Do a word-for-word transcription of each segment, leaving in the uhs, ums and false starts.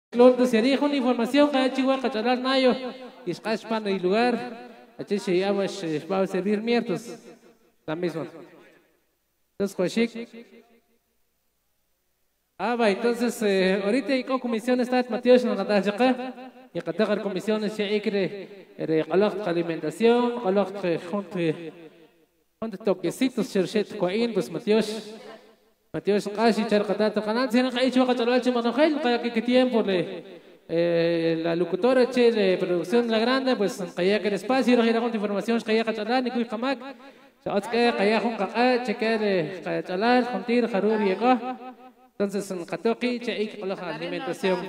Clon se dijo una información que chihuahua cachalar nayo y pan el lugar aquí se llama va a servir miertos la misma entonces Joshik ah va entonces eh, ahorita y con comisión está Matías no nada acá y que tenga comisiones se quiere regalar alimentación regalar junto junto toquecitos cherchet coin pues Matías Matías casi charcata canal se han hecho cachalar chimo no gel que que tiempo le Eh, la locutora che de producción La Grande pues kaya que el espacio no gira con información kaya cachalar ni kuy kamak sabes que kaya con kaka che que de cachalar juntir harur y acá entonces en katoki che ik con la alimentación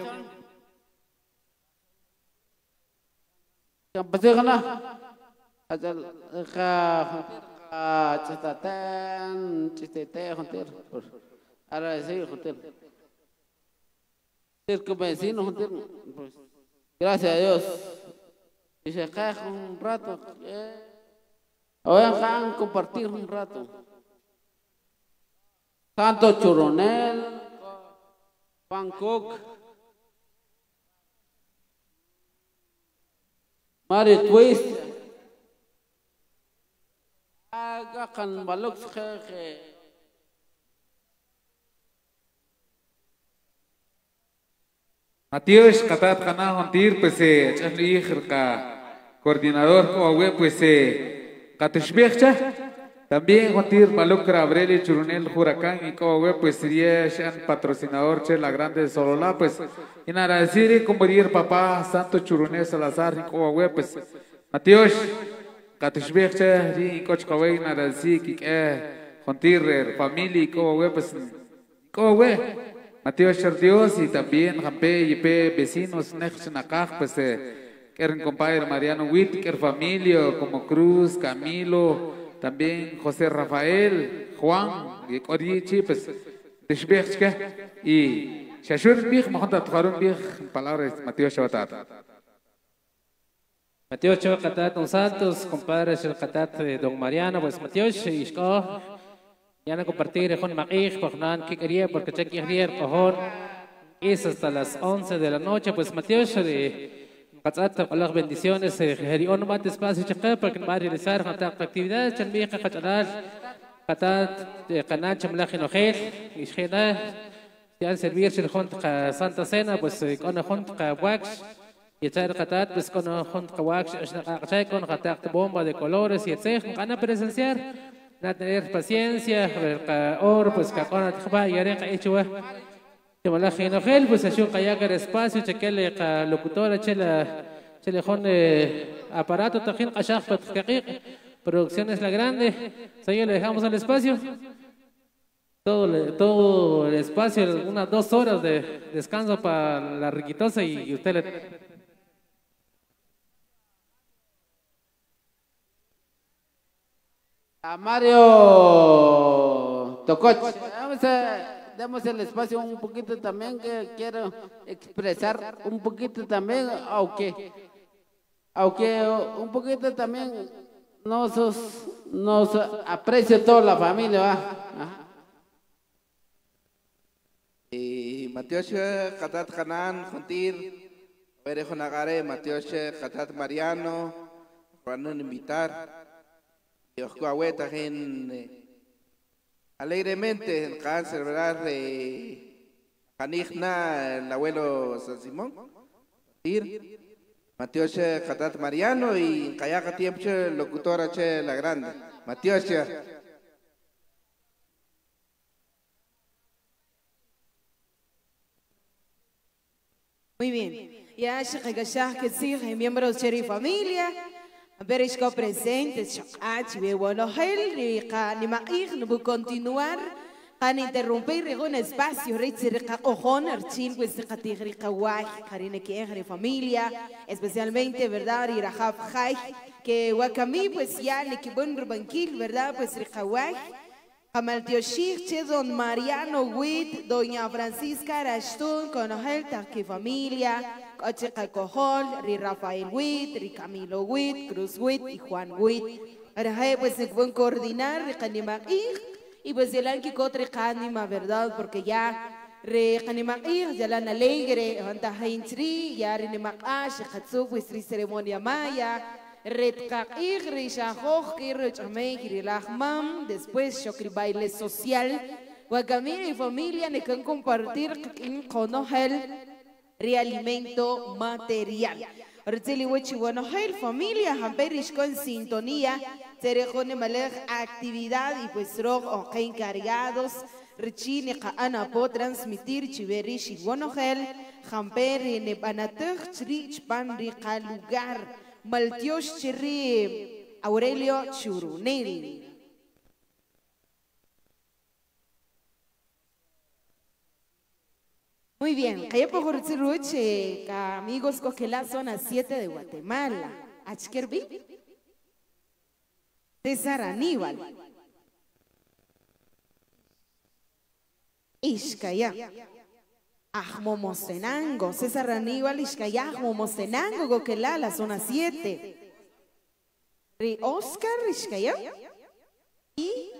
campesina ajal ka chitatan chitete juntir ahora sí juntir que vecino, pues, gracias a Dios. Y se cae un rato. Oigan, compartir un rato. Santo Churonel, Bangkok, Mario Twist, Aga kan balok se Matías Catat Cana Hontir, pues eh, Chasli coordinador Coahue, pues eh, Cateshbecha, también Hontir Malucra Abrele Churunel Huracán y Coahue, pues sería Shan patrocinador Che La Grande de Sololá, pues en agradecer como dir papá Santo Churunel Salazar y Coahue, pues Matías Cateshbecha y Coach Coahue en agradecer que Hontir familia y Coahue, pues Coahue. Matías Dios y también Jampe y P vecinos Nexnacaj, pues eh, quieren compadre Mariano Whitaker, familia como Cruz, Camilo, también José Rafael, Juan, y Corichi, pues Tishbechka y Shashur Bich, Mahonta Tujarun Bich, palabras Matías Chabatat. Matías Chabatat, Don Santos, compadre Chabatat de Don Mariano, pues Matías Ishko. Ya no compartir con Maíz, Pognan, que quería, porque cheque ayer, Pojón, es hasta las once de la noche, pues Matías, de Catzata, con las bendiciones, Gerión, no más espacio, cheque, porque no va a realizar actividades, Chanmija, Cachalar, Catat, Canal, Chamlaje, Nogel, y Shena, ya al servirse junto a Santa Cena, pues con la junto a Wax, y echar Catat, pues con la junto a Wax, con Catat, bomba de colores, y etcétera, van a presenciar. No tener paciencia, or pues que con la y haré que hecho que la gente gel pues así que ya que espacio chequele la locutora chela chele con aparato tajin qashaq patqiq producciones La Grande ahí le dejamos al espacio todo todo el espacio unas dos horas de descanso para la riquitosa y usted le a Mario Tococh. Vamos a, damos el espacio un poquito también que quiero expresar un poquito también, aunque, aunque un poquito también nos, nos aprecia toda la familia. ¿Va? Y Matías Catat Hanan, Jontir, Perejo Nagare, Matías Catat Mariano, van a invitar. Dios Coahueta en alegremente el cáncer, ¿verdad? Janigna, el abuelo San Simón, Matías Catat Mariano y Cayaca Tiempo, locutora Che La Grande. Matías. Muy bien. Ya se regresar que sí, miembros de la familia. Berisco presentes, Chach, bueno, Henry, Canimair, no voy a continuar, can interrumpir un espacio, Richard Ojon, Archin, pues de Catigri Kawai, Karine Kieger, familia, especialmente, ¿verdad? Y Rahab Jai, que Wakami, pues ya, ni que buen Rubanquil, ¿verdad? Pues Rikawai, Camaltioshir, Che, don Mariano Witt, doña Francisca Arastún, con Ojelta, que familia. Ocheca Cojol, Ri Rafael Witt, Ri Camilo Witt, Cruz Witt y Juan Witt. Ahora pues se pueden coordinar, Ri Canima y pues el Anki Cotre Canima, ¿verdad? Porque ya re kanimakir jalan alegre hanta haintri yari nimakash khatsu wisri ceremonia maya red kakir re shahoj kir chamei kirilahmam después shokri baile social Guacamira y familia ne can compartir con el realimento material. Arteli wechi bueno el familia hamperish con sintonía terejone malej actividad y pues rog o encargados Richini ana po transmitir chiverish y bueno el hamperi ne panatuch rich pan rica lugar maltiosh chiri Aurelio Churuneri. Muy bien, allá por Ruche, amigos, coge la zona siete de Guatemala. Achkerbi, César Aníbal, Ishkaya, Ajmomostenango, César Aníbal, Ishkaya, Ajmomostenango, Goquela, la zona siete. Ri Oscar, Ishkaya, y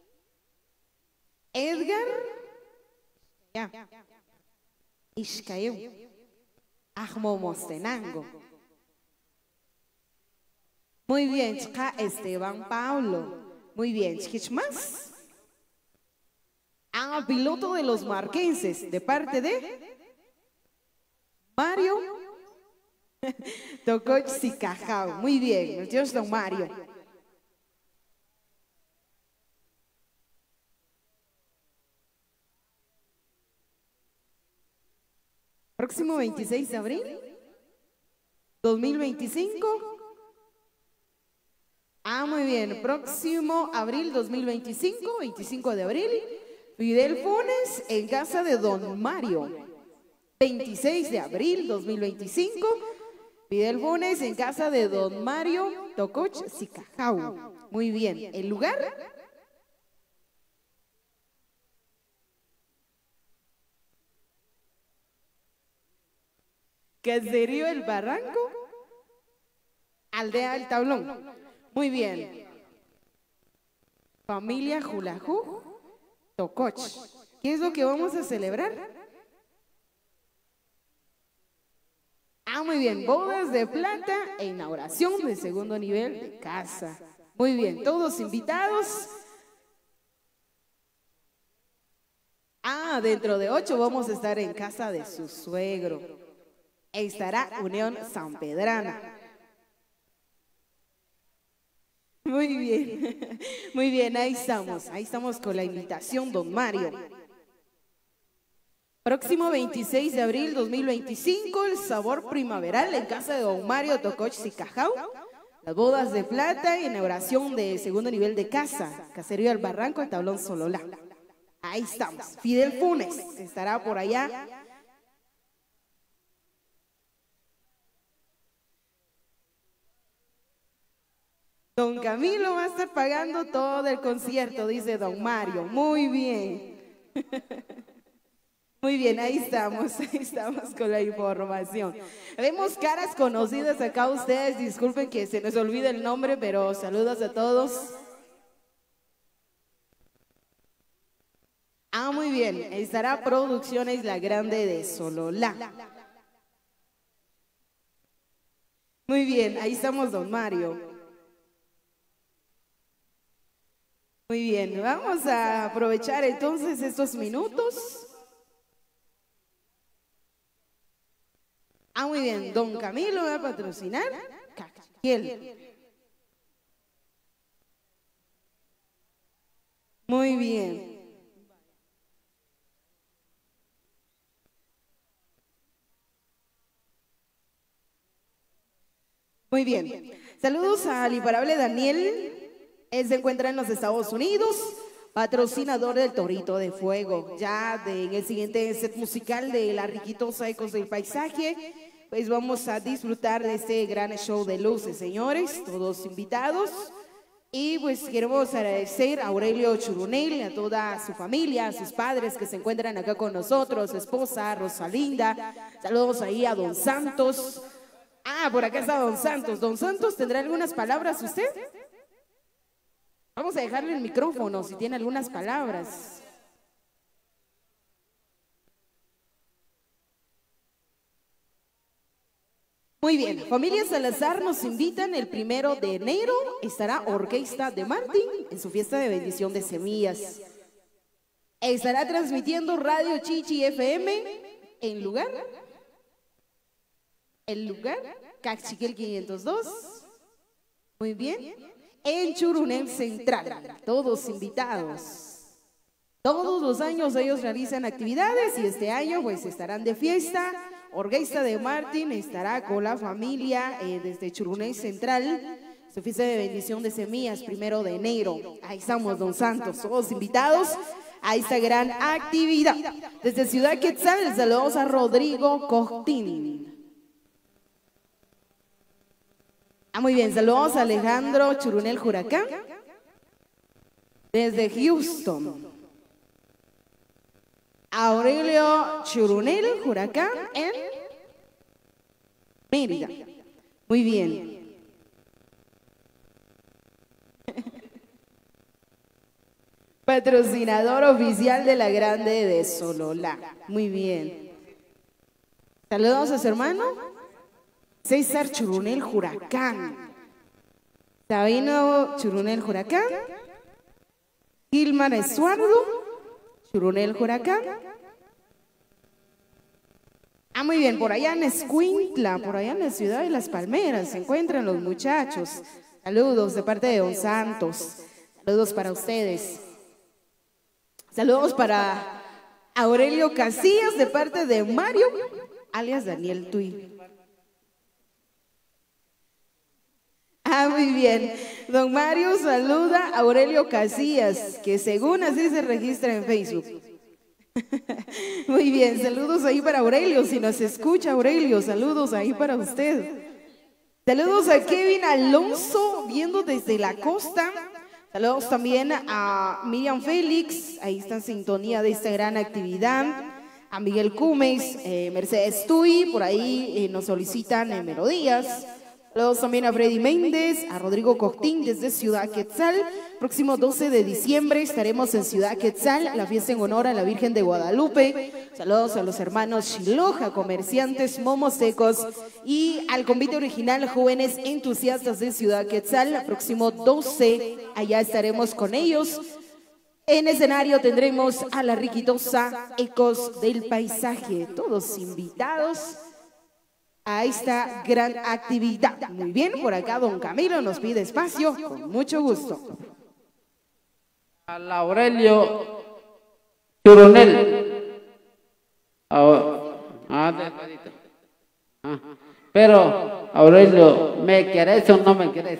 Edgar, ya. Ishkayu, Ajmomostenango. Muy bien, chica Esteban Pablo. Muy bien, chiquich más. Ah, piloto de los marquenses, de parte de Mario Tococh Sicajao. Muy bien, Dios don Mario. Próximo veintiséis de abril dos mil veinticinco. Ah, muy bien. Próximo abril dos mil veinticinco, veinticinco de abril. Fidel Funes en casa de don Mario. veintiséis de abril dos mil veinticinco. Fidel Funes en casa de don Mario Tococh Sicajau. Muy bien. ¿El lugar? Caserío El Barranco, Aldea El Tablón. Muy bien. Familia Julajú, Tococh. ¿Qué es lo que vamos a celebrar? Ah, muy bien. Bodas de plata e inauguración de segundo nivel de casa. Muy bien. Todos invitados. Ah, dentro de ocho vamos a estar en casa de su suegro. Estará Unión San Pedrana. Muy bien, muy bien, ahí estamos, ahí estamos con la invitación, don Mario. Próximo veintiséis de abril dos mil veinticinco, el sabor primaveral en casa de don Mario Tococh Sicajau. Las bodas de plata y inauguración de segundo nivel de casa, Caserío El Barranco, el Tablón Sololá. Ahí estamos, Fidel Funes estará por allá. Don Camilo va a estar pagando todo el concierto, dice don Mario. Muy bien. Muy bien, ahí estamos, ahí estamos con la información. Vemos caras conocidas acá ustedes, disculpen que se nos olvide el nombre, pero saludos a todos. Ah, muy bien, estará Producciones La Grande de Sololá. Muy bien, ahí estamos don Mario. Muy bien, vamos a aprovechar entonces estos minutos. Ah, muy bien, don Camilo va a patrocinar Cachiel. Muy bien. Muy bien. Saludos al imparable Daniel. Él se encuentra en los Estados Unidos, patrocinador del Torito de Fuego. Ya de, en el siguiente set musical de La Riquitosa Ecos del Paisaje, pues vamos a disfrutar de este gran show de luces, señores, todos invitados. Y pues queremos agradecer a Aurelio Churunel, a toda su familia, a sus padres que se encuentran acá con nosotros, su esposa Rosalinda. Saludos ahí a don Santos. Ah, por acá está don Santos. Don Santos, ¿tendrá algunas palabras usted? Vamos a dejarle el micrófono si tiene algunas palabras. Muy bien, familia Salazar nos invitan el primero de enero, estará Orquesta de Martín en su fiesta de bendición de semillas. Estará transmitiendo Radio Chichi F M en lugar, el lugar, Cachiquel quinientos dos, muy bien, en Churunel Central, todos invitados. Todos los años ellos realizan actividades y este año pues estarán de fiesta. Orquesta de Martín estará con la familia eh, desde Churunel Central, su fiesta de bendición de semillas, primero de enero. Ahí estamos, don Santos, todos invitados a esta gran actividad. Desde Ciudad Quetzal, saludos a Rodrigo Costín. Ah, muy bien, saludos a Alejandro Churunel Huracán, desde Houston. Aurelio Churunel Huracán en Mérida. Muy bien. Patrocinador oficial de la Grande de Sololá. Muy bien. Saludos a su hermano César Churunel Huracán. Sabino Churunel Huracán. Gilmar Estuardo Churunel Huracán. Ah, muy bien, por allá en Escuintla, por allá en la ciudad de Las Palmeras, se encuentran los muchachos. Saludos de parte de don Santos. Saludos para ustedes. Saludos para Aurelio Casillas de parte de Mario, alias Daniel Tui. Ah, muy bien. Don Mario saluda a Aurelio Casillas, que según así se registra en Facebook. Muy bien, saludos ahí para Aurelio, si nos escucha Aurelio, saludos ahí para usted. Saludos a Kevin Alonso, viendo desde la costa. Saludos también a Miriam Félix, ahí está en sintonía de esta gran actividad. A Miguel Cumes, eh, Mercedes Tui, por ahí eh, nos solicitan eh, melodías. Saludos también a Freddy Méndez, a Rodrigo Costín desde Ciudad Quetzal. Próximo doce de diciembre estaremos en Ciudad Quetzal, la fiesta en honor a la Virgen de Guadalupe. Saludos a los hermanos Shiloja, comerciantes momos secos, y al convite original Jóvenes Entusiastas de Ciudad Quetzal. Próximo doce, allá estaremos con ellos. En escenario tendremos a la riquitosa Ecos del Paisaje, todos invitados a esta gran actividad. Muy bien, por acá don Camilo nos pide espacio, con mucho gusto. A Aurelio Churunel. Ah, ah, despacito. Ah, pero, Aurelio, ¿me querés o no me querés?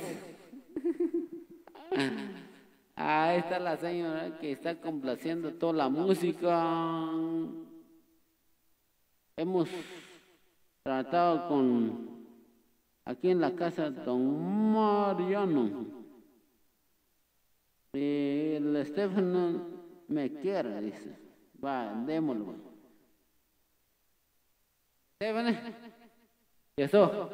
Ahí está la señora que está complaciendo toda la música. Hemos tratado con, aquí en la casa, don Mariano. Y el Estefano me quiere, dice. Va, démoslo. Estefano, ¿y eso?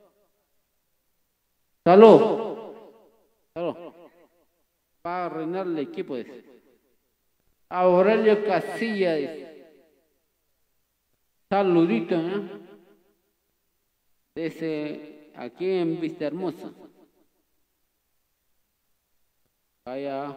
Salud. Salud. Va a arruinar el equipo, dice. Aurelio Casilla, dice. Saludito, ¿eh? Desde aquí en Vista Hermosa. Vaya.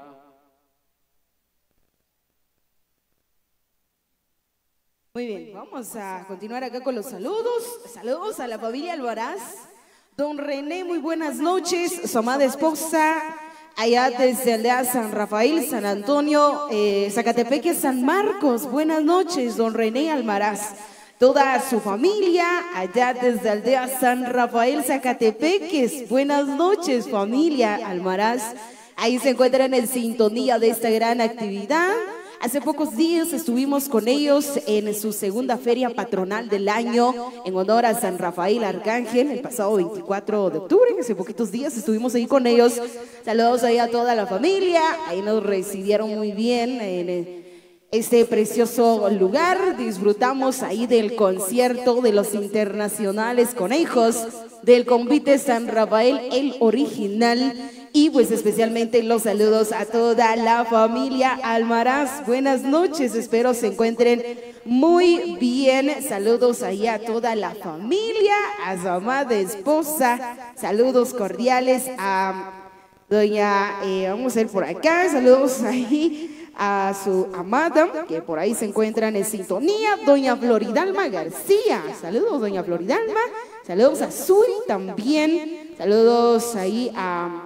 Muy bien, vamos a continuar acá con los saludos. Saludos a la familia Alvaraz. Don René, muy buenas noches. Su amada esposa, allá desde Aldea San Rafael, San Antonio, eh, Zacatepeque, San Marcos. Buenas noches, don René Almaraz. Toda su familia, allá desde Aldea San Rafael, Zacatepeques. Buenas noches, familia Almaraz. Ahí se encuentran en sintonía de esta gran actividad. Hace pocos días estuvimos con ellos en su segunda feria patronal del año en honor a San Rafael Arcángel, el pasado veinticuatro de octubre. Hace poquitos días estuvimos ahí con ellos. Saludos ahí a toda la familia. Ahí nos recibieron muy bien en este precioso lugar. Disfrutamos ahí del concierto de los internacionales conejos, del convite San Rafael, el original. Y pues especialmente los saludos a toda la familia Almaraz. Buenas noches, espero se encuentren muy bien. Saludos ahí a toda la familia, a su amada esposa. Saludos cordiales a doña, eh, vamos a ir por acá, saludos ahí a su amada, que por ahí se encuentran en sintonía, doña Floridalma García. Saludos, doña Floridalma. Saludos a Suri también. Saludos ahí a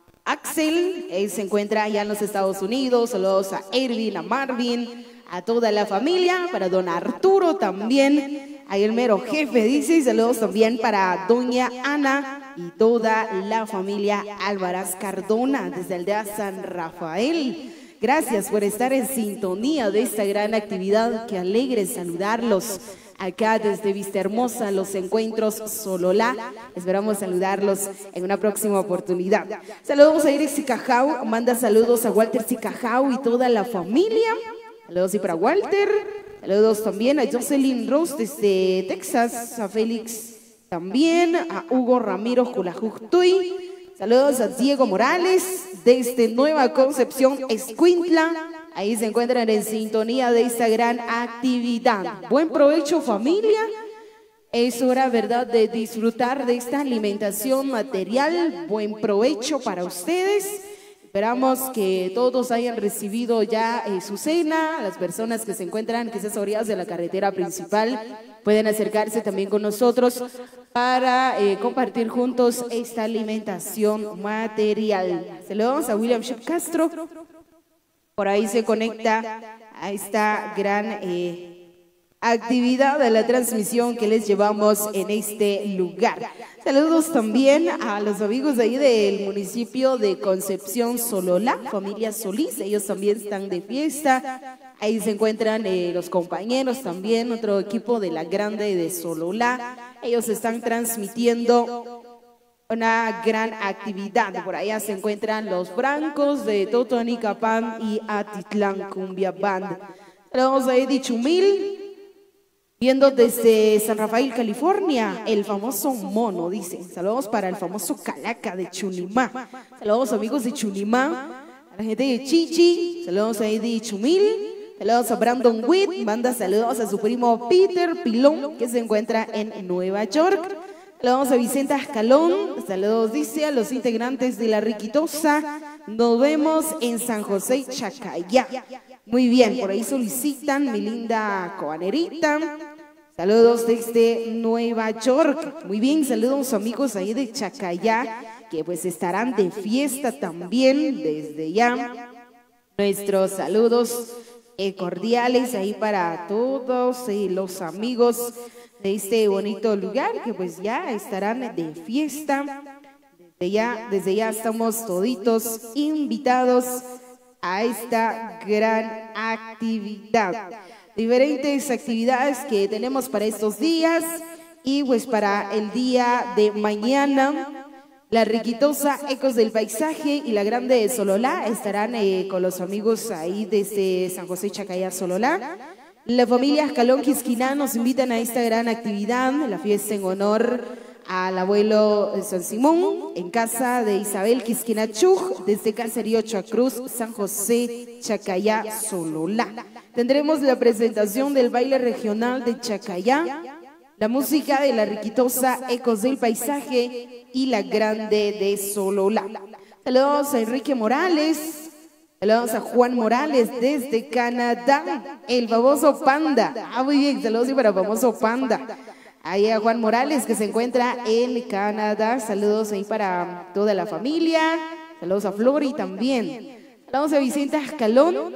Axel, él se encuentra allá en los Estados Unidos. Saludos a Erwin, a Marvin, a toda la familia, para don Arturo también, ahí el mero jefe dice. Y saludos también para doña Ana y toda la familia Álvarez Cardona desde Aldea San Rafael. Gracias por estar en sintonía de esta gran actividad. Qué alegre saludarlos acá desde Vista Hermosa, los encuentros Sololá. Esperamos saludarlos en una próxima oportunidad. Saludos a Iris Sicajau, manda saludos a Walter Sicajau y toda la familia. Saludos y para Walter. Saludos también a Jocelyn Rose desde Texas, a Félix también, a Hugo Ramiro Julajuctuy. Saludos a Diego Morales desde Nueva Concepción, Escuintla. Ahí se encuentran en sintonía de esta gran actividad. Buen provecho, familia. Es hora, ¿verdad?, de disfrutar de esta alimentación material. Buen provecho para ustedes. Esperamos que todos hayan recibido ya eh, su cena. Las personas que se encuentran quizás a orillas de la carretera principal pueden acercarse también con nosotros para eh, compartir juntos esta alimentación material. Saludos a William Shep Castro. Por ahí se conecta a esta gran eh, actividad de la transmisión que les llevamos en este lugar. Saludos también a los amigos de ahí del municipio de Concepción Sololá, familia Solís. Ellos también están de fiesta. Ahí se encuentran eh, los compañeros también, otro equipo de la Grande de Sololá. Ellos están transmitiendo una gran actividad. Por allá se encuentran los Francos de Totonicapán y Atitlán Cumbia Band. Saludos a Eddie Chumil, viendo desde San Rafael, California, el famoso mono, dice. Saludos para el famoso Calaca de Chunimá. Saludos amigos de Chunimá, a la gente de Chichi. Saludos a Eddie Chumil. Saludos a Brandon Witt. Manda saludos a su primo Peter Pilón, que se encuentra en Nueva York. Saludos a Vicente Ascalón. Saludos, dice, a los integrantes de La Riquitosa. Nos vemos en San José, Chacayá. Muy bien, por ahí solicitan mi linda coanerita. Saludos desde Nueva York. Muy bien, saludos amigos ahí de Chacayá, que pues estarán de fiesta también desde ya. Nuestros saludos eh, cordiales ahí para todos eh, los amigos de este bonito lugar, que pues ya estarán de fiesta. Desde ya, desde ya estamos toditos invitados a esta gran actividad. Diferentes actividades que tenemos para estos días y pues para el día de mañana. La Riquitosa, Ecos del Paisaje y la Grande de Sololá estarán eh, con los amigos ahí desde San José Chacayá, Sololá. La familia Ascalón Quisquiná nos invitan a esta gran actividad, la fiesta en honor al abuelo San Simón, en casa de Isabel Quisquiná Chuj, desde Caserío Chacruz, San José Chacayá, Sololá. Tendremos la presentación del baile regional de Chacayá, la música de La Riquitosa, Ecos del Paisaje y la Grande de Sololá. Saludos a Enrique Morales. Saludos a Juan Morales desde Canadá, el famoso Panda. Ah, muy bien, saludos y para el famoso Panda. Ahí a Juan Morales que se encuentra en Canadá. Saludos ahí para toda la familia. Saludos a Flori también. Saludos a Vicente Ascalón,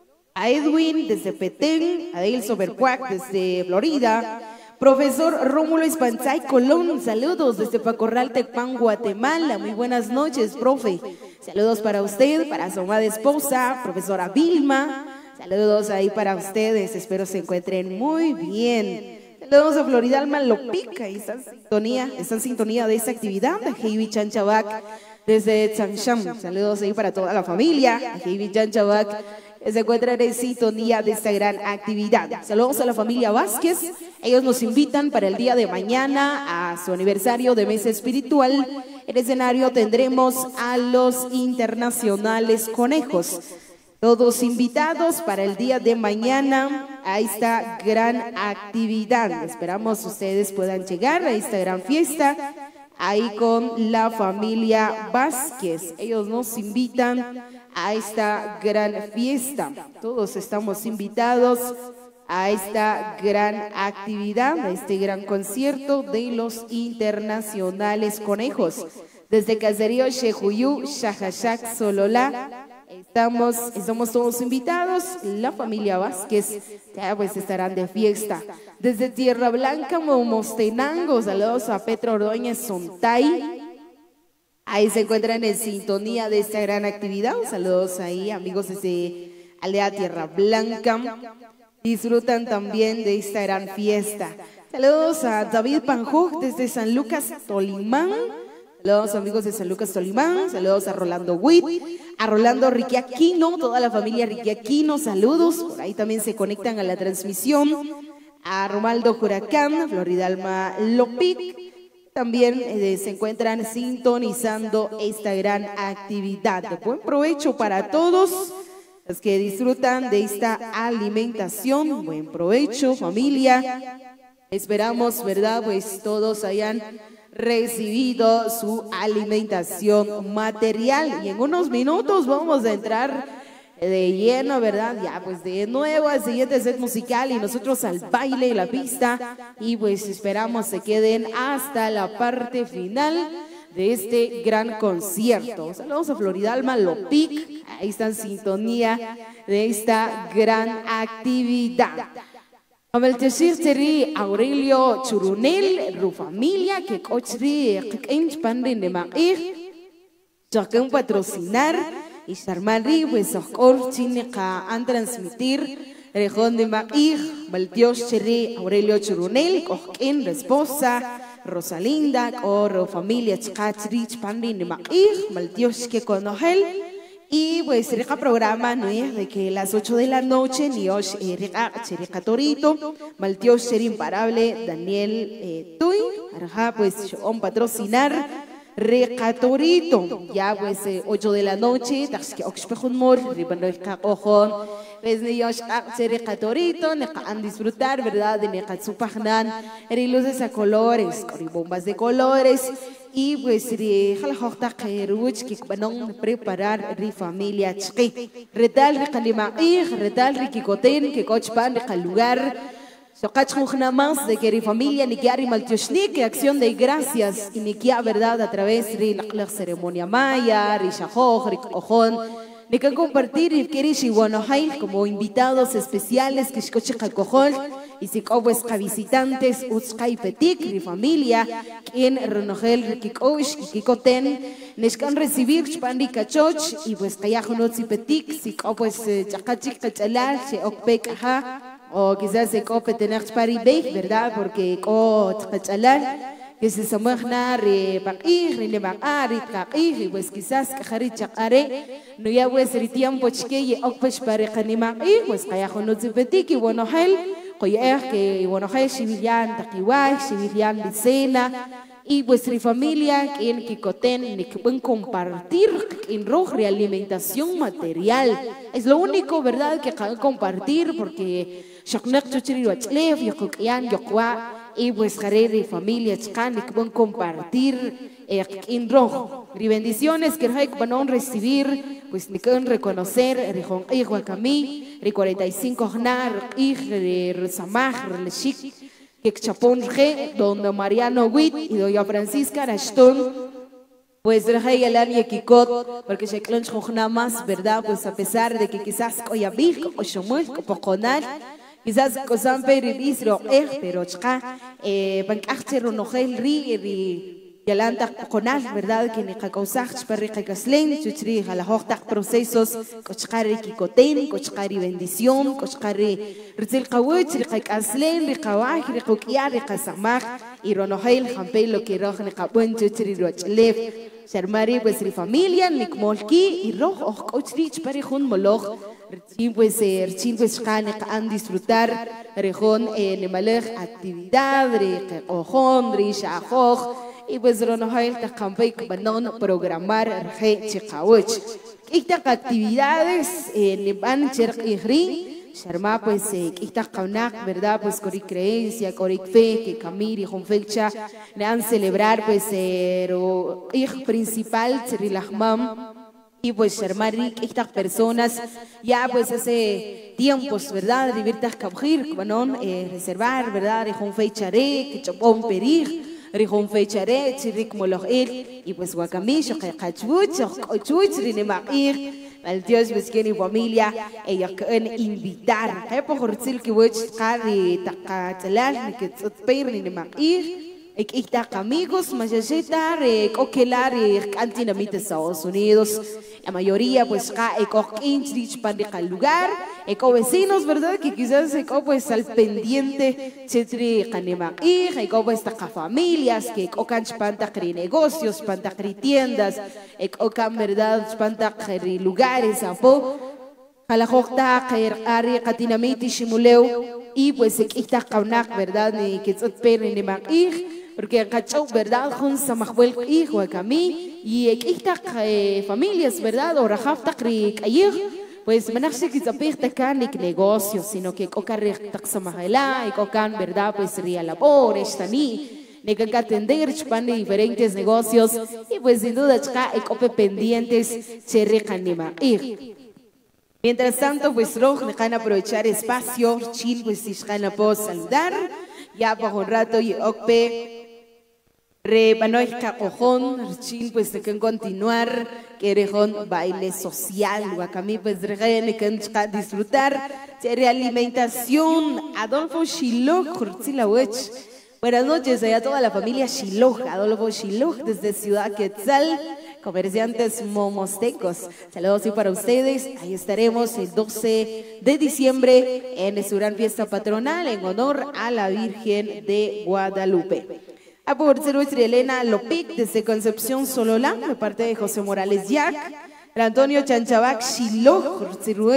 a Edwin desde Petén, a Dale Sobercuac desde Florida. Profesor Rómulo Espanzay Colón, saludos desde Pacorral, Tecpan, Guatemala. Muy buenas noches, profe. Saludos para usted, para su amada esposa, profesora Vilma. Saludos ahí para ustedes, espero se encuentren muy bien. Saludos a Floridalma Lopica, está en sintonía, está en sintonía de esta actividad. A Heibi Chanchabac desde Tzancham. Saludos ahí para toda la familia. A Heibi Chanchabac que se encuentran en sintonía de esta gran actividad. Saludos a la familia Vázquez. Ellos nos invitan para el día de mañana a su aniversario de Mesa Espiritual. En escenario tendremos a los internacionales conejos. Todos invitados para el día de mañana a esta gran actividad. Esperamos ustedes puedan llegar a esta gran fiesta ahí con la familia Vázquez. Ellos nos invitan a esta gran fiesta. Todos estamos invitados a esta gran actividad, a este gran concierto de los internacionales conejos. Desde Caserío Xejuyú, Xajachak, Sololá. Estamos, estamos todos invitados, la familia Vázquez ya pues estarán de fiesta. Desde Tierra Blanca, Momostenango, saludos a Petro Ordóñez Sontay. Ahí se encuentran en sintonía de esta gran actividad. Saludos ahí, amigos desde Aldea Tierra Blanca. Disfrutan también de esta gran fiesta. Saludos a David Panjuc desde San Lucas, Tolimán. Saludos amigos de San Lucas Tolimán, saludos a Rolando Witt, a Rolando Riquiaquino, toda la familia Riquiaquino, saludos, por ahí también se conectan a la transmisión, a Romaldo Juracán, Floridalma Lopic, también eh, se encuentran sintonizando esta gran actividad. Buen provecho para todos los que disfrutan de esta alimentación, buen provecho familia, esperamos, ¿verdad? Pues todos hayan recibido su alimentación material y en unos minutos vamos a entrar de lleno, ¿verdad? Ya pues de nuevo al siguiente set musical y nosotros al baile y la pista y pues esperamos se queden hasta la parte final de este gran concierto. Saludos a Floridalma Lopic, ahí está en sintonía de esta gran actividad. Amalteshiri Aurelio Churunel, Ru familia, que cochri, que enchpanden de maíz, chacan patrocinar, y Sarmari, pues, ocor, chineca, han transmitir, rejón de maíz, Maltioshiri Aurelio Churunel, coquen, esposa, Rosalinda, o Ru familia, chachri, chpanden de maíz, Maltiosh que conojel. Y pues el programa no es de que las ocho de la noche ni Osh Erika Cherica Torito, Maltiosh Ser Imparable, Daniel eh, Tuy, Arja, pues on patrocinar Recatorito, ya pues eh, ocho de la noche, Taxque Oxpejun Mor, Ribano Ojon, pues ni Osh Cherica Torito, Necan disfrutar, ¿verdad? De Necazupagnan, luces a colores, bombas de colores. Y pues de jalajota kairuch que van preparar ri familia chiqui retal rikalima y retal rikikoten que cochpan de lugar soqach nada más de que ri familia ni que ari maltioshni que acción de gracias y ni que verdad a través de la ceremonia maya ri shahoj ri ojon ni que compartir y que ri shiwanohay como invitados especiales que shkoche calcojol y si como es visitantes Utskai Petik, mi familia, quien Ronogel Rikikosh, Kikoten, Neshkan recibir Chpandi Kachoch, y pues Kayajonotzi Petik, si como es Chakachik Kachalal, Se Okpek Aja, o quizás se cope tener Chpari Bey, ¿verdad? Porque Ko Kachalal, que se samagna re Pakir, Rine Bakari, Kakir, y pues quizás Kajari Chakare, no ya pues Ritiam Pochke, y Okpesh Pare Kanimaki, pues Kayajonotzi Petik, y bueno, Hel. Que bueno, hay civilian Taquiway, civilian Licena, y vuestra familia, que en Kikoten, que pueden compartir en rojo alimentación material. Es lo único, ¿verdad?, que pueden compartir, porque Shaknak Chuchiri Wachlev, Yokukian, Yokwa, y vuestra familia, que pueden compartir en rojo. Y bendiciones que van a recibir, pues ni pueden reconocer, Rejón Iguacamí, Re cuarenta y cinco Gnar, Ig, Samaj, Relechik, que Chapón G, Don Mariano Witt y Doña Francisca Rashton, pues Rejay Alani Kikot, porque se clonch nada más, ¿verdad? Pues a pesar de que quizás Coyabig, o Shomuel, Poconal, quizás Cosan Perilisro, pero Chka, Bancachter Nogel Ri, Yalanta Poconal, ¿verdad? Que ni Cacausach, Perrica Caslen, Chuchri, a la Hochtach procesos, Cochcari Kikoten, Cochcari bendición, Cochcari Ritzel Kawich, Ricaslen, Ricawaj, Ricokiar, Ricasamach, y Ronohel, Jampelo, que Rojan Capuen, Chuchri, Rochlev. Sharmari pues ri familia nikmolki y rojo ochlich parejun moloch Rchin pues rchin pues kane kan disfrutar rejón en malej actividad re ojon ri shajoj y pues ronohail ta campay banon programar re chikawich estas actividades en van cherk ihri Sharma pues esta kaunak verdad pues con creencia con fe que camiri con fecha le han celebrar pues el hijo principal Chirilahmam y pues Sharma estas personas ya pues hace tiempos verdad de virtas cabjir bueno reservar verdad con fecha re que chopón perir Rihon fecharé, chirik moloch il, y pues guacamicho, que cachuch, cachuch, rinemaqir, al Dios busquen y familia, ellos quieren invitar, que por decir que voy a cari tacatelar, que tzotpeir rinemaqir, ek ita amigos, mayasitar, ek okelar, ek antinamita Estados Unidos, la mayoría pues ka ek ok intrich para el lugar, ek vecinos, verdad, que quizás ek pues al pendiente, chetri kanimaqir, ek pues ta familias, que ek okan chpantacri negocios, pantacri tiendas, ek okan verdad chpantacri lugares, apo, jalajokta, ari katinamiti shimuleu, y pues ek ita kaunak, verdad, ni que tzotper rinemaqir, porque acá verdad con samahwel hijo a mí y estas familias verdad o rajafta krik ayer pues manachse que zapirta can y negocios sino que ocarre taxamahela y cocan verdad pues ría labor esta ni negan que atender chpan diferentes negocios y pues sin duda chica ecope pendientes cherre canima ir mientras tanto pues rojo dejan aprovechar espacio chin pues si dejan puedo saludar ya por un rato y ope Re banoica ojón, chin pues de que continuar, que rejón baile social, guacamí pues de que disfrutar, de alimentación, Adolfo Shiloh, Curtzilawech. Buenas noches a toda la familia Shiloh, Adolfo Shiloh desde Ciudad Quetzal, comerciantes momostecos. Saludos y para ustedes, ahí estaremos el doce de diciembre en su gran fiesta patronal en honor a la Virgen de Guadalupe. A por ser Elena Lopic desde Concepción Sololá, de parte de José Morales Yac, Antonio Chanchabac Shiloh,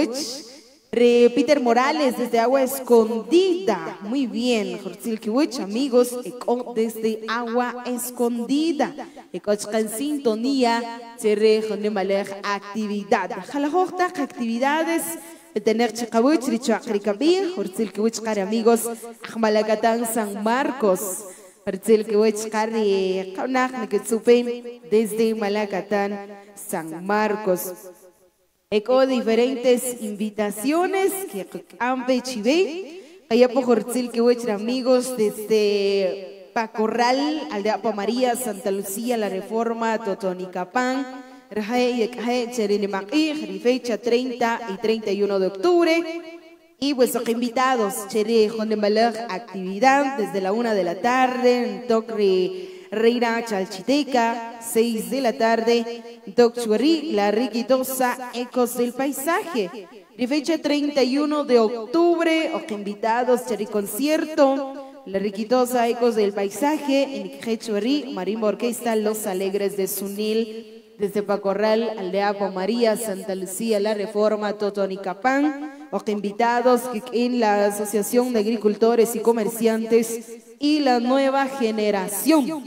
Re Peter Morales desde Agua Escondida, muy bien, amigos, desde Agua Escondida, en sintonía, Cherre Jonemalej actividad, Jalajota actividades, tener Chacawich, Richacricabir, Hortzilkiwich, amigos, Ajmalacatán San Marcos. Parcel que voy a checar y kaunak que supe desde Malacatán, San Marcos. Eco diferentes invitaciones que han pechivé. Allá por Hortzil que voy a echar amigos desde Pacorral, Aldea María, Santa Lucía, La Reforma, Totonicapán, Rajay, Cherinimaquí, fecha treinta y treinta y uno de octubre. Y vuestros invitados, Chere Jonemalej, actividad desde la una de la tarde, en Tocre Reina Chalchiteca, seis de la tarde, Toc Chuerri, La Riquitosa, Ecos del Paisaje. De fecha treinta y uno de octubre, os invitados, Chere Concierto, La Riquitosa, Ecos del Paisaje, en Iquechuerri, Marimba Orquesta, Los Alegres de Sunil, desde Pacorral, Aldea María, Santa Lucía, La Reforma, Totonicapán. Los invitados en la Asociación de Agricultores y Comerciantes y la Nueva Generación.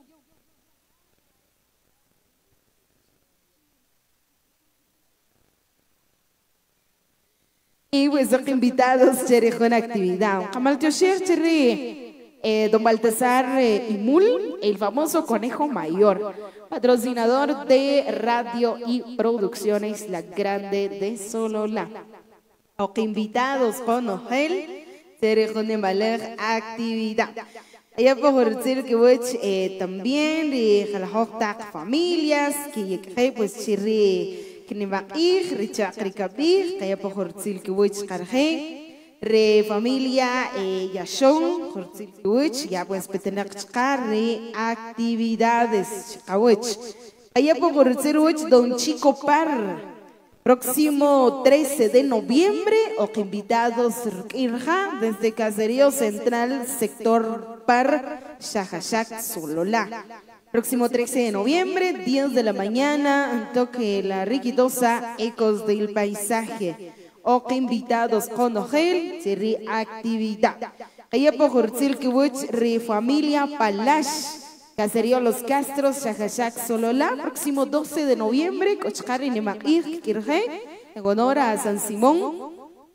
Y pues los invitados, chere con actividad. Kamal Tiocher, chere, don Baltasar Imul, el famoso conejo mayor, patrocinador de radio y producciones La Grande de Sololá. O que invitados con Ojel, Tere Jonemalej actividad. Allá por decir que voy eh, también de Jalajoktak familias, que ya pues chirri que ne va a ir, Richacricabir, que allá por decir que voy carje, re familia eh, Yashon, por decir que voy ya pues petenak re actividades, chicawech. Allá por decir voy don Chico Par. Próximo trece de noviembre, o invitados Irja, desde Caserío Central, sector Par, Xajaxac, Sololá. Próximo trece de noviembre, diez de la mañana, toque la riquidosa Ecos del Paisaje. O invitados con Ojel, sería actividad. Ella por Hurtzil Kibuch, re familia Palash. Caserío Los Castros, Xajaxac, Sololá, próximo doce de noviembre, Cochcari Nemair, Kirje, en honor a San Simón,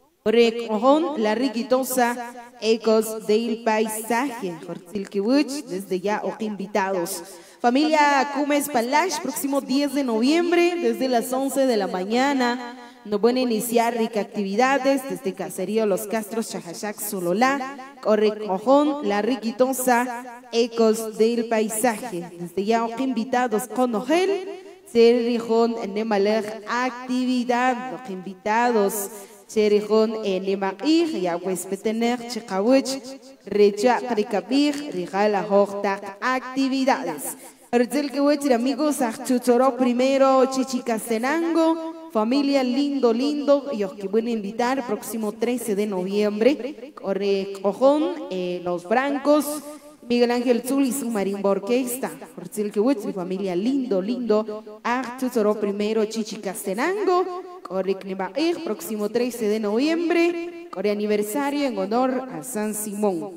Recojón, la riquitosa Ecos del Paisaje, Jortzilkibuch, desde ya, o invitados. Familia Cumes Palash, próximo diez de noviembre, desde las once de la mañana. Nos van a iniciar ricas actividades desde Caserío Los Castros, Xajaxac, Sololá, Correcojón, la riquitosa Ecos del Paisaje. Desde ya, invitados con Ojel, Serijón, Nemalej, actividad, los invitados, Serijón, Nemaij, ya pues petener, Chekawich, Recha, Rikabij, Rijala, Hojtak, actividades. Arzel que voy a decir, amigos, Chuchoró primero, Chichicastenango. Familia lindo, lindo, y os que van a invitar próximo trece de noviembre, Correcojón, eh, Los Brancos, Miguel Ángel Zul y su marimba orquesta. Por decir que mi familia lindo, lindo, Arturo primero, Chichicastenango, Correcnebaer, próximo trece de noviembre, Corre aniversario en honor a San Simón.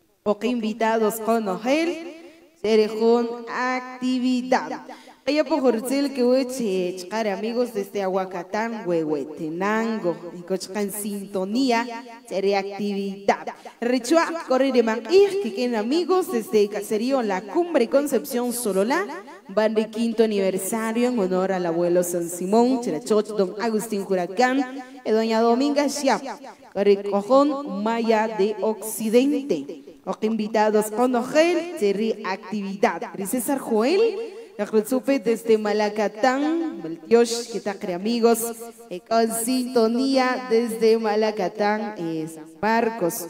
O que invitados con Ojel, Serejón, actividad. Ella por Jorcel que voy a checar amigos desde Aguacatán, Huehuetenango, y cochca en sintonía, sería actividad. Rechua, corre de Manir, que queden amigos desde Caserío La Cumbre Concepción Sololá, van de quinto aniversario en honor al abuelo San Simón, Cherachoch, don Agustín Huracán, y doña Dominga Chiap, Correcojón, Maya de Occidente. O invitados con Ojel, sería actividad. César Joel, Supe desde Malacatán, Beltiosh, que tal amigos, eh, con sintonía desde Malacatán, eh, San Marcos.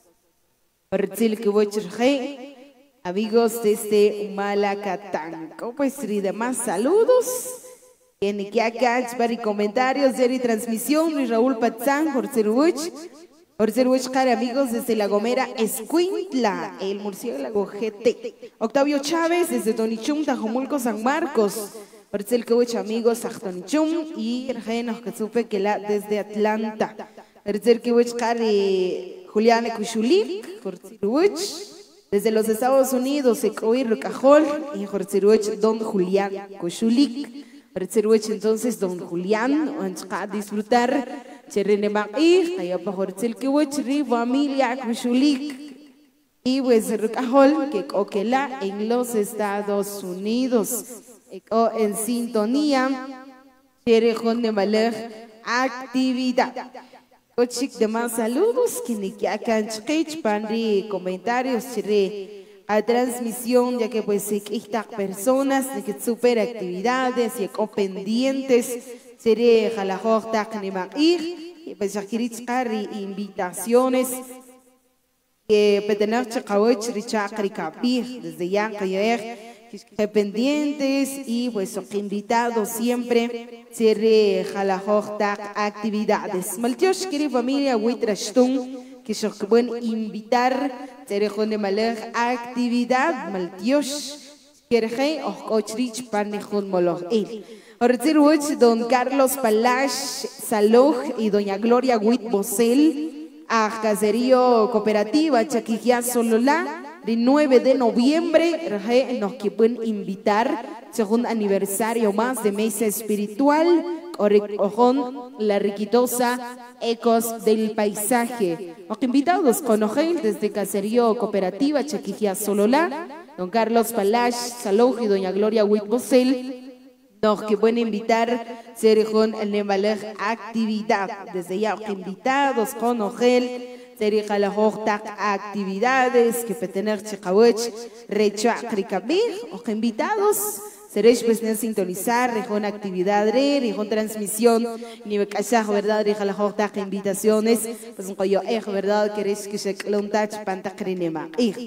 Amigos desde Malacatán, ¿cómo es? Y demás saludos. En Iquiacach, para comentarios, y transmisión, Luis Raúl Patzán, Jorge Ruch. Jorge Ruch, amigos desde La Gomera, Escuintla, el murciélago G T. Octavio Chávez, desde Tonichum, Tajumulco, San Marcos. Jorge Ruch, amigos, Tonichum. Y Renos, que supe que la desde Atlanta. Jorge Ruch, Juliana Kushulik, Jorge Ruch. Desde los Estados Unidos, Ecoir Cajol. Y Jorge Ruch, don Julián Kushulik. Jorge Ruch, entonces, don Julián, a disfrutar. Cherene Maír, allá para Jorge Kiwich, familia Kushulik. Y pues Rukajol, que coquela en los Estados Unidos. O en sintonía, Cherejón de Malej, actividad. Cochic de más saludos, que ni que acá en Chich, pandri comentarios, chere a transmisión, ya que pues estas personas, de que super actividades y pendientes. Seré Jalajor Taknemair, y pues Shakirichkari, invitaciones que petener Chakawech, Richakri Kapir, desde ya que pendientes y pues invitados siempre. Seré Jalajor Tak actividades. Maltiosh, querida familia, Huitrashtun, que se pueden invitar, seré Jonde Maler actividad, Maltiosh, Kerje, Ochrich, Panejun Moloch, él. Ortiruch, don Carlos Palash Saloj y doña Gloria Huit Bosel a Caserío Cooperativa Chaquijá Sololá, de nueve de noviembre, nos que pueden invitar, segundo aniversario más de Mesa Espiritual, Orecojón, la riquitosa Ecos del Paisaje. Los invitados con Ojel desde Caserío Cooperativa Chaquijá Sololá, don Carlos Palash Saloj y doña Gloria Huit Bosel. Nos que pueden invitar, Serejón el Nemalej actividad. Desde ya, invitados con Ojel, Serija la Hojtak actividades, que petener Chekawech, Recha Krikabir, o invitados, Serej pues en sintonizar, Rejón actividad, Rejón transmisión, ni Bekashaj, verdad, Reja la Hojtak invitaciones, pues un coyo ej, verdad, queréis que se clontach pantakrinema.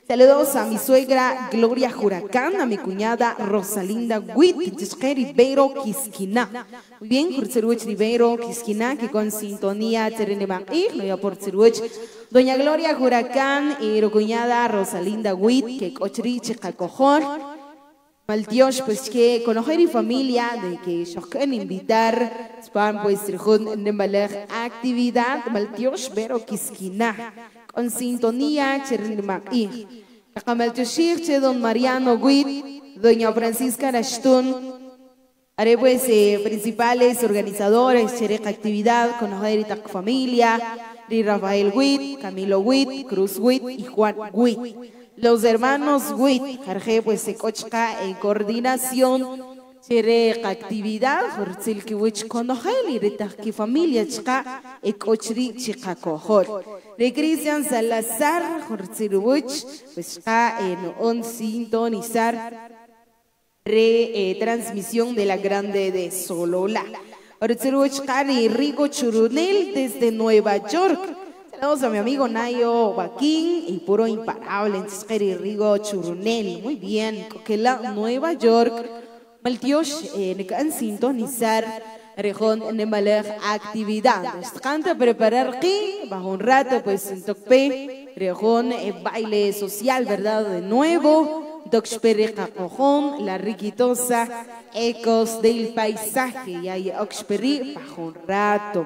Saludos a mi suegra Gloria Huracán, a mi cuñada Rosalinda Witt, Tisque Ribeiro Quisquina. Muy bien, Jorceruch Ribeiro Quisquina, que con sintonía Terenema y lo ya por Ceruch. Doña Gloria Huracán y la cuñada Rosalinda Witt, que cochri chicacojor. Maltiosh, pues que conocer y familia de que yo quiero invitar, spam pues rejun de actividad, Maltiosh, pero Quisquina. Con sintonía Chernimaki. Camaltushir, don Mariano Witt, doña Francisca Rashtun, haré pues eh, principales organizadores, Cherek Actividad, conocer y familia, Ri Rafael Witt, Camilo Witt, Cruz Witt y Juan Witt. Los hermanos Witt, Jarje pues se cochca en coordinación. Cherek actividad, Hortzil Kiwich Konohel y Ritaki familia Chka, Ekochri Chikakojol. De Cristian Salazar, Hortzilwich, pues Chka en on sintonizar re eh, transmisión de la Grande de Solola. Hortzilwich Kari Rigo Churunel desde Nueva York. Saludos a mi amigo Nayo Baquín y puro imparable en Rigo Churunel. Muy bien, Coquela, Nueva York. Maltiosh, eh, en sintonizar rejón en maler actividad. Canta preparar aquí, bajo un rato, pues en Tocpe, rejón eh, baile social, ¿verdad? De nuevo, Doxpere Cajón, la riquitosa, ecos del paisaje, y hay Oxperi, bajo un rato.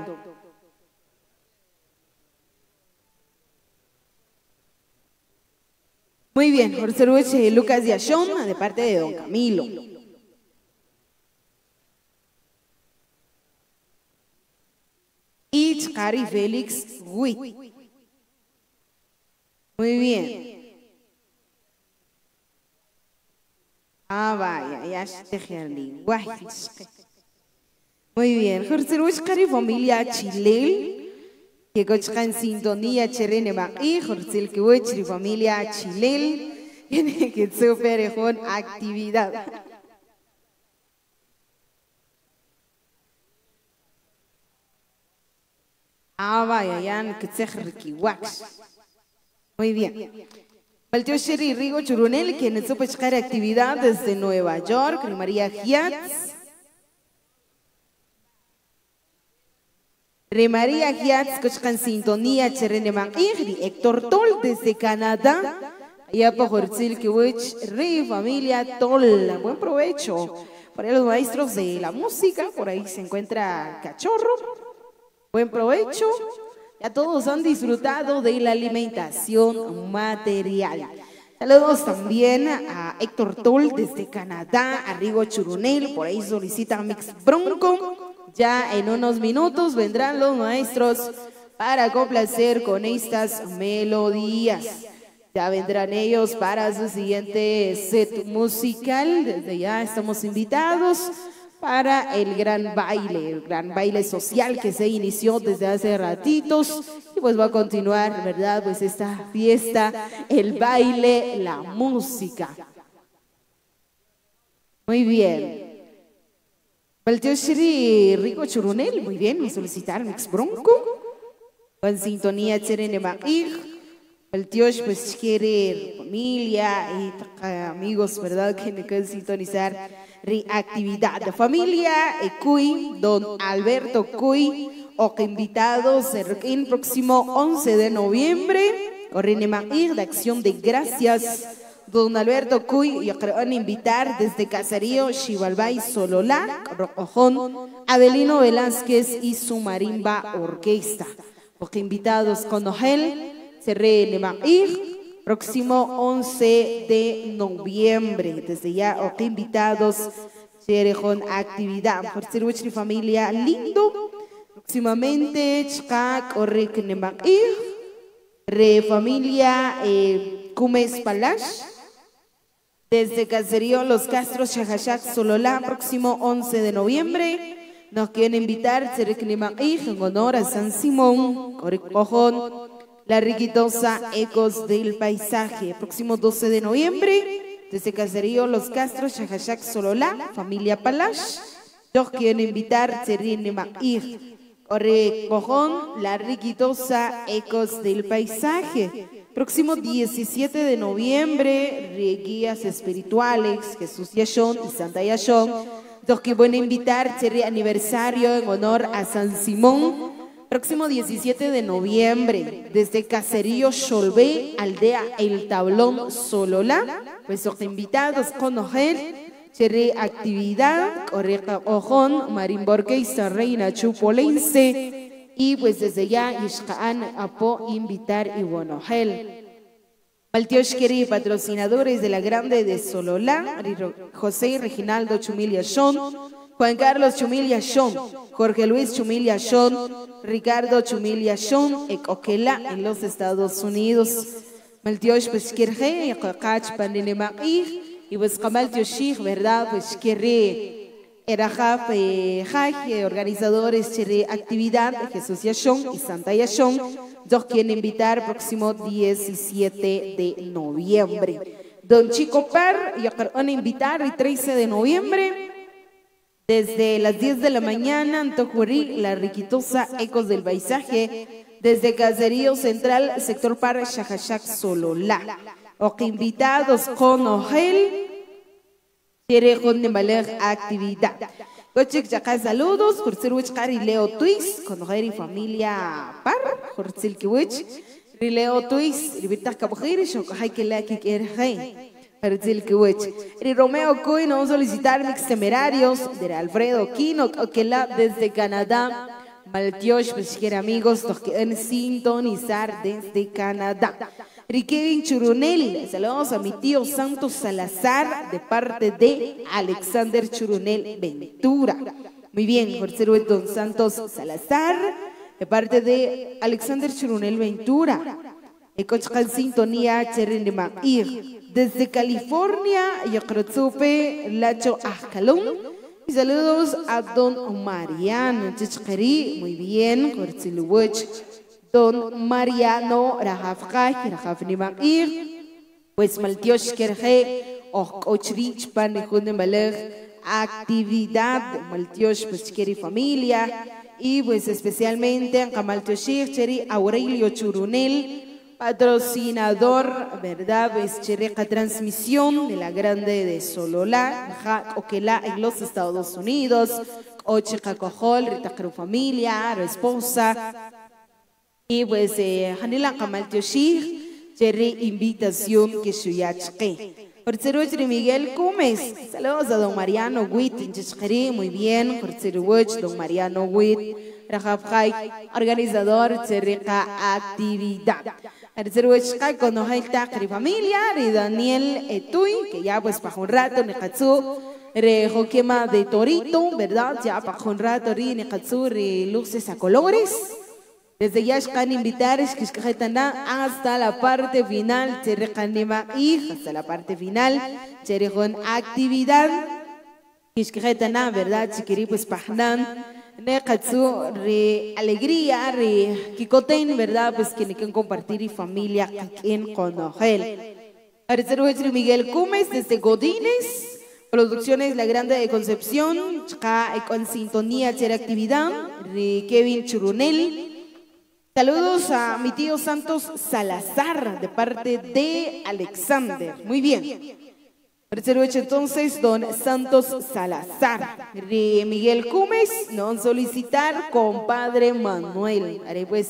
Muy bien, Jorge Lucas Yashon, de parte de don Camilo. Y Chari Félix Witt. Muy bien. Ah, vaya, ya se te muy bien. Jorge Chari familia Chilel, que cocha en sintonía Cherene Baqui, Jorge Chari familia Chilel, tiene que super con actividad. Ah, vaya, ya que se requiwax. Muy bien. Palteo Sherry Rigo Churunel, quien es pescar actividad desde Nueva York, María Giatz. María Giatz, cochcan sintonía, Chereneman Igri, Héctor Tol desde Canadá. Allá por Jortzil Kiwich, Rey, familia Tol. Buen provecho. Para los maestros de la música, por ahí se encuentra Cachorro. Buen provecho. Ya todos han disfrutado de la alimentación material. Saludos también a Héctor Tol desde Canadá, a Rigo Churunel, por ahí solicita Mix Bronco. Ya en unos minutos vendrán los maestros para complacer con estas melodías. Ya vendrán ellos para su siguiente set musical. Desde ya estamos invitados para el gran baile, el gran baile social que se inició desde hace ratitos y pues va a continuar, ¿verdad? Pues esta fiesta, el baile, la música. Muy bien. Palteo Shiri Rico Churunel, muy bien, me solicitaron Mix Bronco. Con sintonía Cherene Maig. Palteo pues quiere familia y amigos, ¿verdad? Que me quieren sintonizar. Reactividad de familia, Cuy, don Alberto Cuy, o que invitados el próximo once de noviembre, o Renemair de Acción de Gracias, don Alberto Cuy, y creo invitar desde Caserío, Xibalbay, Sololá, Rocojón, Adelino Velázquez y su marimba orquesta, o que invitados con Nogel, se Renemair. Próximo once de noviembre, desde ya, o que invitados, Cherejón actividad, por ser vuestra familia lindo, próximamente, Chkak, o Reknemair, re familia eh, Cumes Palash, desde Caserío Los Castros, Shahashak, Sololá, próximo once de noviembre, nos quieren invitar, Cherejnemair, en honor a San Simón, Coricojón, la riquitosa Ecos del Paisaje, próximo doce de noviembre, desde Caserío Los Castros, Shahashak, Sololá, familia Palash. Yo quiero invitar Serene Mair, Corre Cojón, la riquitosa Ecos del Paisaje, Próximo diecisiete de noviembre, guías espirituales, Jesús Yashon y Santa Yashon. Dos que van a invitar, cherry aniversario en honor a San Simón. Próximo diecisiete de noviembre, desde Caserío Cholvé, aldea El Tablón, Sololá. Pues los invitados conocer, cherry actividad, correcta ojón, Marimborque y San Reina Chupolense. Y pues desde ya, Ishkaan Apo invitar y Bonogel. Maltiosh queri patrocinadores de la Grande de Sololá, José Reginaldo Chumil Yashon, Juan Carlos Chumil Yashon, Jorge Luis Chumil Yashon, Ricardo Chumil Yashon, Ecoquela en los Estados Unidos. Maltiosh pues querje, Yacach Pandinemaqih, y pues Kamaltioshich, ¿verdad? Pues querre. Erajaf, eh, Jaj, organizadores de actividad Jesús Yashon y Santa Yashon, dos quieren invitar próximo diecisiete de noviembre. Don Chico Par, y van a invitar el trece de noviembre, desde las diez de la mañana, Antojurí, la riquitosa Ecos del Paisaje, desde Caserío Central, sector Par, Shahashak, Sololá. O que invitados con Ojel, quiere con de actividad. Cochik Chacá, saludos, Jorcel Wichkari Leo Tuis, con Ojel y familia Par, Jorcel Kiwich, Leo Tuis, Libertad Cabojir, Shokahai Kelaki Kerhei. Y Romeo Coy nos solicitar mix temerarios de Alfredo Quino, que la desde Canadá. Maltiosh, pues quiere amigos, los que en sintonizar desde Canadá. Riquevin Churunel, saludos a mi tío Santos Salazar de parte de Alexander Churunel Ventura. Muy bien, Jorge Don Santos Salazar de parte de Alexander Churunel Ventura. Ecochcan sintonía Cherenemair. Desde California, Yacrotzupe, Lacho Ajcalón. Y saludos a Don Mariano Chichquerí. Muy bien, Jorge Don Mariano Rajafkaj, Rajafnimair. Pues Maltiosh Kerje, Ochrich Panejun Maler, actividad Maltiosh, pues quiere familia. Y pues especialmente a Maltioshir, Cheri Aurelio Churunel. Patrocinador, ¿verdad? Pues Chereca Transmisión de la Grande de Sololá, Oquela en los Estados Unidos, Ocheca Cojol, Ritacru Familia, esposa, y pues Hanila Kamaltioshir, Cherry Invitación que Shuyachke. Jorceruch de Miguel Gómez, saludos a don Mariano Witt, en muy bien, Jorceruch, don Mariano Witt, Rajabjai, organizador, Chereca Actividad. Arceruechka con Ojel Tacri familia, y Daniel Etuy, que ya pues para un rato, Nekatsu, Rejoquema de Torito, ¿verdad? Ya para un rato, Nekatsu, luces a colores. Desde ya están invitados que están hasta la parte final, Cherecanema y hasta la parte final, Cherejon actividad, que están, ¿verdad? Chiquiri pues pajnan. Nekatsu, re alegría, re kikoten, ¿verdad? Pues que quieren compartir y familia en Conojel. Arceruech Miguel Gómez desde Godínez, Producciones La Grande de Concepción, Chca con sintonía, chera actividad, re Kevin Churunel. Saludos a mi tío Santos Salazar de parte de Alexander. Muy bien. Entonces, don Santos Salazar, de Miguel Gómez, non solicitar, compadre Manuel. Haré pues,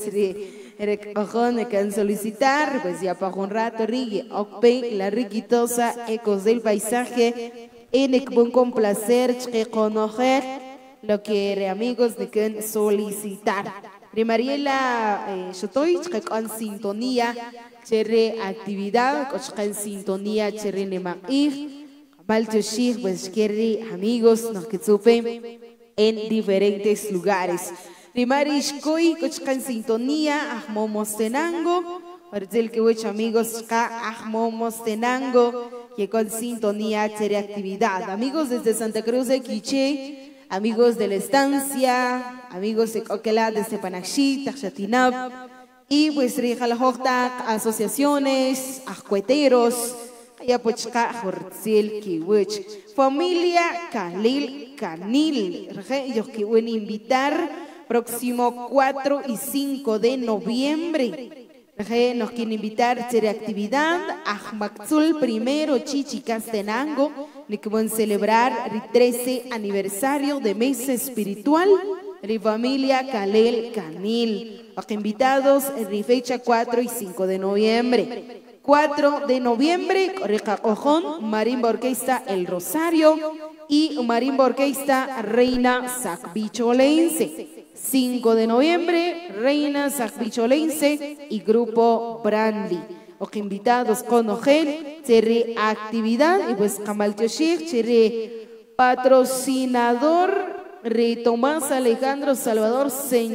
me can solicitar, pues ya para un rato, rigue, okpe, la riquitosa Ecos del Paisaje, en el buen complacer, que conocer lo que amigos de que solicitar. De Mariela Shotoy, que con sintonía, cherre actividad, con sintonía, cherre nemair. Maltioshir, pues quiere amigos, nos que supe en diferentes lugares. De Marishkoy, con sintonía, Ahmo Mostenango, Marcel que huecho amigos, ka Ahmo Mostenango, que con sintonía, cherre actividad. Amigos desde Santa Cruz de Quiché, amigos de la estancia, amigos de Coquelá, desde Panaxí, Taxatinab, y pues Rijalajota, asociaciones, ajueteros, Ayapochka, Jorcel, Kiwich, familia Khalil Canil, ellos que van a invitar próximo cuatro y cinco de noviembre. Nos quieren invitar a hacer actividad Ahmaxul primero Chichi Castenango, ni que van a celebrar el trece aniversario de Mesa Espiritual de familia Calel Canil. Los invitados en fecha cuatro y cinco de noviembre. cuatro de noviembre, Correja Cojón, Marimba Orquesta El Rosario y Marimba Orquesta Reina Sacbicholense. cinco de noviembre, Reina Sacbicholense y Grupo Brandy. Los invitados con Ojel, cherry actividad y pues Camaltioshir, cherry patrocinador, Re Tomás Alejandro Salvador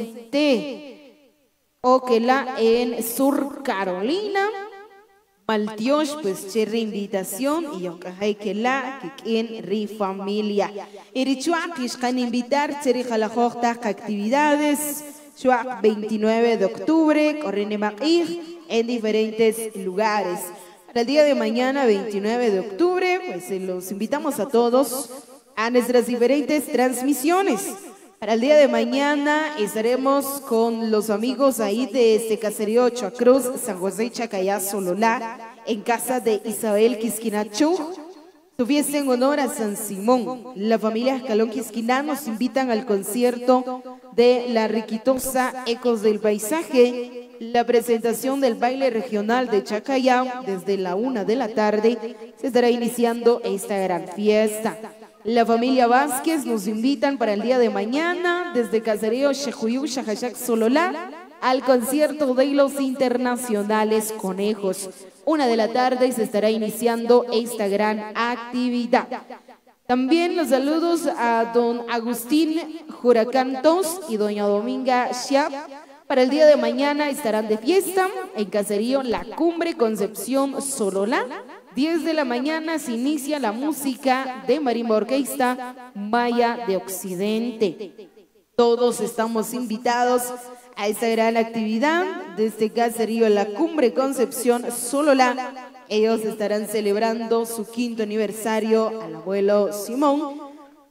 Sente, Oquela en Sur Carolina. Maltiosh, pues, cherry invitación y yo que la que en ri familia. Erichuak, iscan invitar, cherry jalajota actividades, chuak veintinueve de octubre, correne maquij, en diferentes lugares. Para el día de mañana, veintinueve de octubre, pues los invitamos a todos a nuestras diferentes transmisiones. Para el día de mañana estaremos con los amigos ahí de este caserío Chuacruz, San José y Chacayá, Sololá, en casa de Isabel Quisquinachu. Su fiesta en honor a San Simón. La familia Escalón Quisquiná nos invitan al concierto de La Riquitosa Ecos del Paisaje, la presentación del baile regional de Chacayá desde la una de la tarde. Se estará iniciando esta gran fiesta. La familia Vázquez nos invitan para el día de mañana desde Caserío Xejuyú, Xajayac, Sololá al concierto de los internacionales Conejos. Una de la tarde y se estará iniciando esta gran actividad. También los saludos a don Agustín Juracantos y doña Dominga Chiap. Para el día de mañana estarán de fiesta en Caserío La Cumbre, Concepción, Sololá. diez de la mañana se inicia la música de Marimba Orquesta Maya de Occidente. Todos estamos invitados a esta gran actividad desde Caserío La Cumbre, Concepción, Sololá. Ellos estarán celebrando su quinto aniversario al abuelo Simón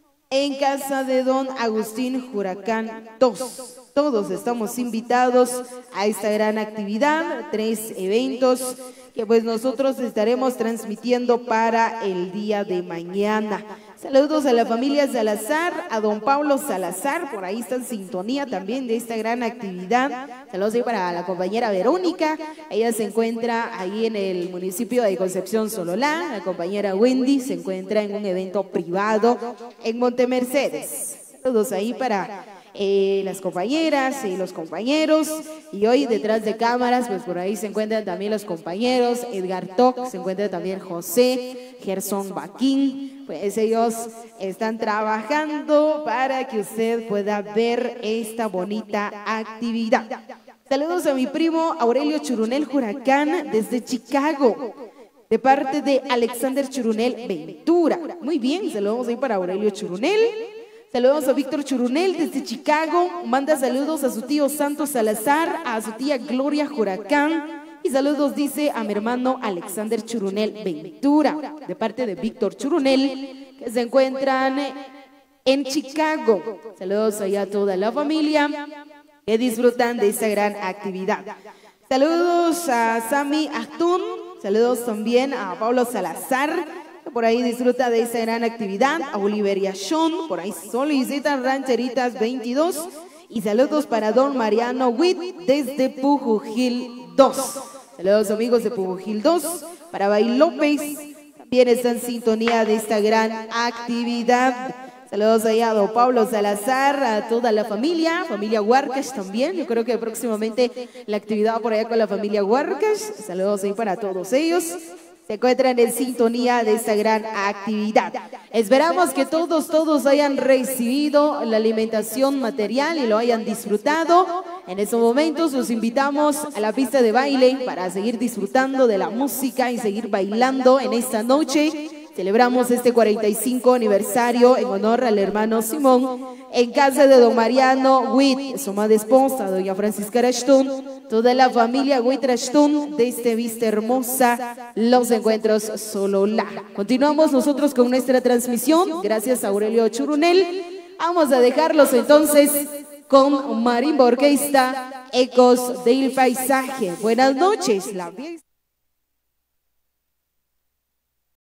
en casa de don Agustín Juracán Tos. Todos estamos invitados a esta gran actividad, tres eventos que pues nosotros estaremos transmitiendo para el día de mañana. Saludos a la familia Salazar, a don Pablo Salazar, por ahí está en sintonía también de esta gran actividad. Saludos ahí para la compañera Verónica, ella se encuentra ahí en el municipio de Concepción, Sololá. La compañera Wendy se encuentra en un evento privado en Montemercedes. Saludos ahí para Eh, las compañeras y los compañeros, y hoy detrás de cámaras pues por ahí se encuentran también los compañeros Edgar Toc, se encuentra también José, Gerson Baquín, pues ellos están trabajando para que usted pueda ver esta bonita actividad. Saludos a mi primo Aurelio Churunel Juracán desde Chicago, de parte de Alexander Churunel Ventura. Muy bien, saludos ahí para Aurelio Churunel. Saludos a Víctor Churunel desde Chicago, manda saludos a su tío Santos Salazar, a su tía Gloria Juracán y saludos dice a mi hermano Alexander Churunel Ventura, de parte de Víctor Churunel, que se encuentran en Chicago. Saludos allá a toda la familia que disfrutan de esta gran actividad. Saludos a Sami Ahtun, saludos también a Pablo Salazar, por ahí disfruta de esa gran actividad, a Oliveria Sean, por ahí solicita Rancheritas veintidós, y saludos para don Mariano Witt desde Pujujil dos. Saludos amigos de Pujujil dos, para Bay López, también está en sintonía de esta gran actividad. Saludos allá a don Pablo Salazar, a toda la familia, familia Huarcas también, yo creo que próximamente la actividad por allá con la familia Huarcas. Saludos ahí para todos ellos. Se encuentran en sintonía de esta gran actividad. Esperamos que todos, todos hayan recibido la alimentación material y lo hayan disfrutado. En estos momentos los invitamos a la pista de baile para seguir disfrutando de la música y seguir bailando en esta noche. Celebramos este cuarenta y cinco aniversario en honor al hermano Simón en casa de don Mariano Witt, su madre esposa, doña Francisca Rashtun, toda la familia Witt Rashtun de este Vista Hermosa, los encuentros Sololá. Continuamos nosotros con nuestra transmisión, gracias a Aurelio Churunel. Vamos a dejarlos entonces con Marimba Orquesta Ecos del paisaje. Buenas noches. La fiesta.